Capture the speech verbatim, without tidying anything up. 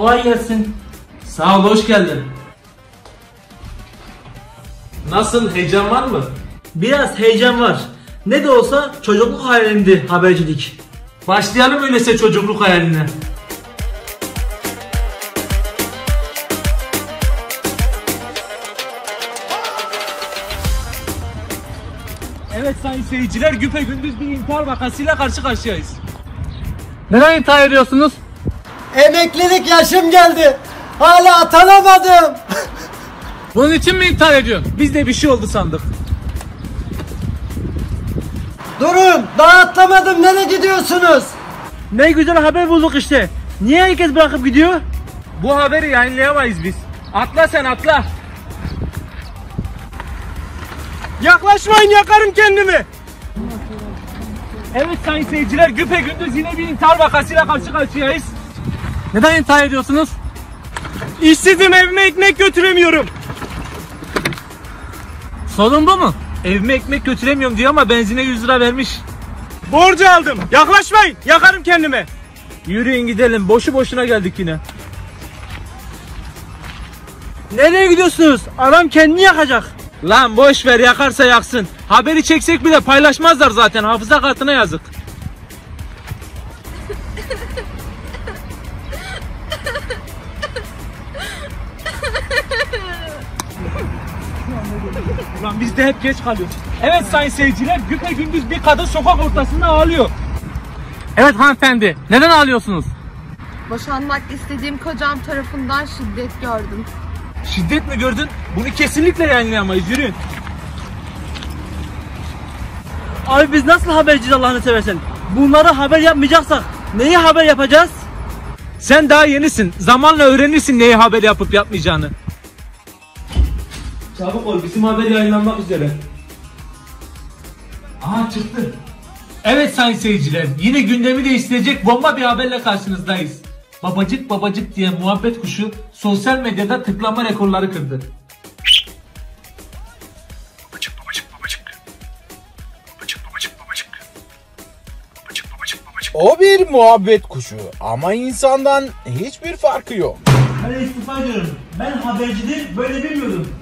Kolay gelsin. Sağ ol, hoş geldin. Nasıl, heyecan var mı? Biraz heyecan var. Ne de olsa çocukluk hayalimdi habercilik. Başlayalım öyleyse çocukluk hayaline. Evet sayın seyirciler, güpegündüz bir intihar vakasıyla karşı karşıyayız. Neden intihar ediyorsunuz? Emeklilik yaşım geldi. Hala atanamadım. Bunun için mi intihar ediyorsun? Biz de bir şey oldu sandık. Durun, daha atlamadım. Nereye gidiyorsunuz? Ne güzel haber bulduk işte. Niye herkes bırakıp gidiyor? Bu haberi yayınlayamayız biz. Atla sen, atla. Yaklaşmayın, yakarım kendimi. Evet sayın seyirciler, güpegündüz yine bir intihar vakasıyla karşı karşıyayız. Neden intihar ediyorsunuz? İşsizim, evime ekmek götüremiyorum. Sorun bu mu? Evime ekmek götüremiyorum diyor ama benzine yüz lira vermiş. Borcu aldım. Yaklaşmayın, yakarım kendimi. Yürüyün gidelim, boşu boşuna geldik yine. Nereye gidiyorsunuz? Adam kendini yakacak. Lan boş ver, yakarsa yaksın. Haberi çeksek bile paylaşmazlar zaten, hafıza kartına yazık. Ulan biz de hep geç kalıyoruz. Evet sayın seyirciler, güpegündüz bir kadın sokak ortasında ağlıyor. Evet hanımefendi. Neden ağlıyorsunuz? Boşanmak istediğim kocam tarafından şiddet gördüm. Şiddet mi gördün? Bunu kesinlikle yayınlayamayız, yürüyün. Abi biz nasıl haberciyiz Allah'ını seversen? Bunları haber yapmayacaksak neyi haber yapacağız? Sen daha yenisin, zamanla öğrenirsin neyi haber yapıp yapmayacağını. Çabuk ol, bizim haber yayınlanmak üzere. Aha çıktı. Evet sayın seyirciler, yine gündemi değiştirecek bomba bir haberle karşınızdayız. Babacık babacık diye muhabbet kuşu sosyal medyada tıklama rekorları kırdı. Babacık babacık babacık. Babacık babacık babacık. Babacık babacık babacık. O bir muhabbet kuşu ama insandan hiçbir farkı yok. Ben istifa ediyorum. Ben haberciliği böyle bilmiyordum.